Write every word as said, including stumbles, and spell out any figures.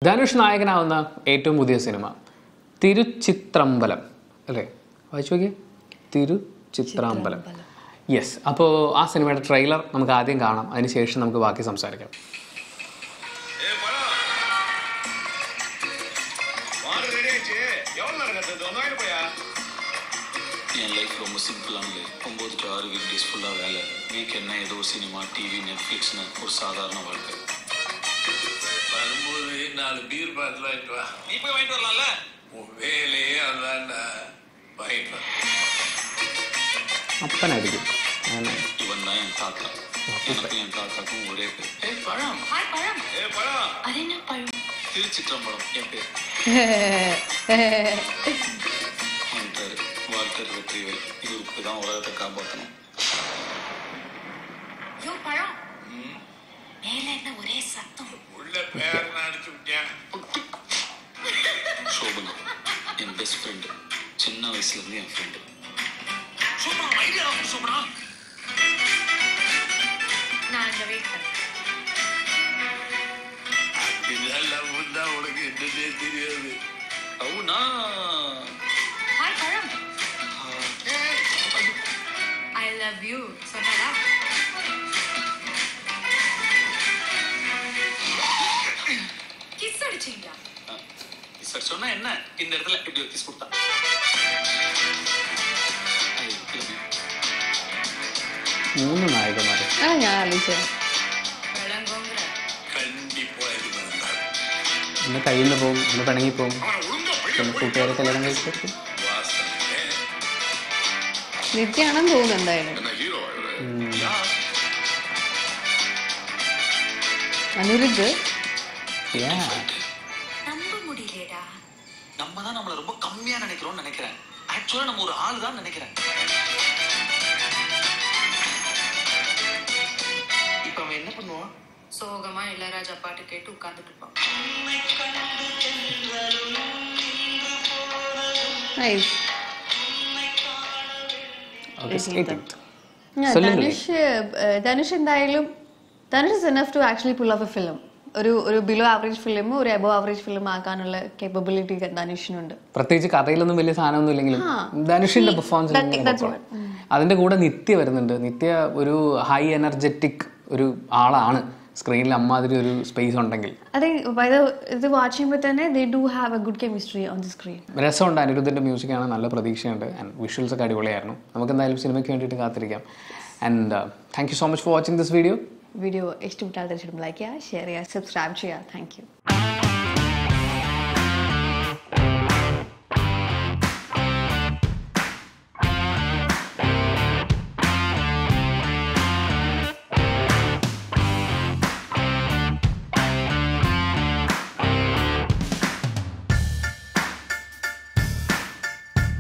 ധനുഷ് നായകനാവുന്ന ഏറ്റവും പുതിയ സിനിമ തിരുച്ചിത്രമ്പലം അല്ലേ? വായിച്ചു നോക്കി, തിരുച്ചിത്രമ്പലം. യെസ്. അപ്പോൾ ആ സിനിമയുടെ ട്രെയിലർ നമുക്ക് ആദ്യം കാണാം, അതിനുശേഷം നമുക്ക് ബാക്കി സംസാരിക്കാം. என் லைஃப் ரொம்ப சிம்பிளானது. ஒம்பது டு ஆறு வீக் டேஸ் ஃபுல்லாக வேலை, வீக்கெண்ட்னா ஏதோ சினிமா, டிவி, நெட்ஃப்ளிக்ஸ்னு ஒரு சாதாரண வாழ்க்கை. வரும்போது நாலு பீர் பாட்டில் வாங்கிட்டு வா. நீ போய் வாங்கிட்டு வரலாம்ல, உன் வேலையே அதான்டா. வாங்கிட்டு வா. அப்பனாയിരിക്കും. இவன் தான் என் தாத்தா. எனக்கும் என் தாத்தாக்கும் ஒரே பேர். ஏ பழம். ஹாய் பழம். ஏ பழம். அது என்ன பழம்? திருச்சிற்றம்பலம் என் பேர். வாழ்க்கை வெற்றிவேல். இதுக்கு தான் உலகத்தை காப்பாற்றணும். யோ பழம், மேல என்ன ஒரே சத்தம்? உள்ள பேர் அடிச்சு விட்டேன். சோபனா என் பெஸ்ட் ஃப்ரெண்டு, சின்ன வயசுல இருந்து என் ஃப்ரெண்டு. சோபனா ஐடியா சோபனா. நான் அங்க வெயிட் பண்ணேன். இதெல்லாம் முன்னா உனக்கு என்னன்னே தெரியாது. అవునా? ஹாய் பழம். I love you. சொன்னடா. கிஸ் அடிச்சீங்களா? சார் சொன்னா என்ன, இந்த இடத்துல இப்படி ஒரு கிஸ் கொடுத்தா. മൂന്ന് നായകന്മാർ. ആ ഞാൻ ആലോചിച്ചത് விளங்குங்கிற. കണ്ടിപ്പോ ഇത് വന്നാൽ പിന്നെ കയ്യിൽ നിന്ന് പോകും, പിന്നെ പിണങ്ങി പോകും, പിന്നെ കൂട്ടുകാരെ കല്യാണം കഴിച്ചിട്ട് നിത്യാണെന്ന് തോന്നുന്നു എന്തായാലും. அனிருத் நம்ப முடியலடா. நம்ம தான் நம்மள ரொம்ப கம்மியா நினைக்கிறோம்னு நினைக்கிறேன். ஆக்சுவலா நம்ம ஒரு ஆள் தான் நினைக்கிறேன். இப்போ அவன் என்ன பண்ணுவான்? சோகமா இளையராஜா பாட்டு கேட்டு உட்கார்ந்துட்டு இருப்பான். Nice. Okay slating. Dhanush Dhanush എന്തായാലും Dhanush is enough to actually pull off a film. ഒരു ഒരു ബിലോ ആവറേജ് ഫിലിം ഒരു എബോ ആവറേജ് ഫിലിം ആക്കാനുള്ള കേപ്പബിലിറ്റി ധനുഷിനുണ്ട്. പ്രത്യേകിച്ച് കഥയിലൊന്നും വലിയ സാധനമൊന്നും ഇല്ലെങ്കിലും ധനുഷിന്റെ പെർഫോമൻസ്. അതിന്റെ കൂടെ നിത്യ വരുന്നുണ്ട്. നിത്യ ഒരു ഹൈ എനർജറ്റിക് ഒരു ആളാണ്. സ്ക്രീനിൽ അമ്മാതിരി ഒരു സ്പേസ് ഉണ്ടെങ്കിൽ അതെ ഇത് വാച്ച് ചെയ്യുമ്പോൾ തന്നെ they do have a good chemistry on the screen. രസമുണ്ട്. അനിരുദ്ധിന്റെ മ്യൂസിക് ആണ്, നല്ല പ്രതീക്ഷയുണ്ട്. ആൻഡ് വിഷ്വൽസ് ഒക്കെ അടിപൊളിയായിരുന്നു. നമുക്ക് എന്തായാലും സിനിമയ്ക്ക് വേണ്ടിയിട്ട് കാത്തിരിക്കാം. And thank you so much for watching this video. Video ഇഷ്ടപ്പെട്ടാൽ തീർച്ചയായിട്ടും ലൈക്ക് ചെയ്യുക, ഷെയർ ചെയ്യുക, സബ്സ്ക്രൈബ് ചെയ്യുക. Thank U.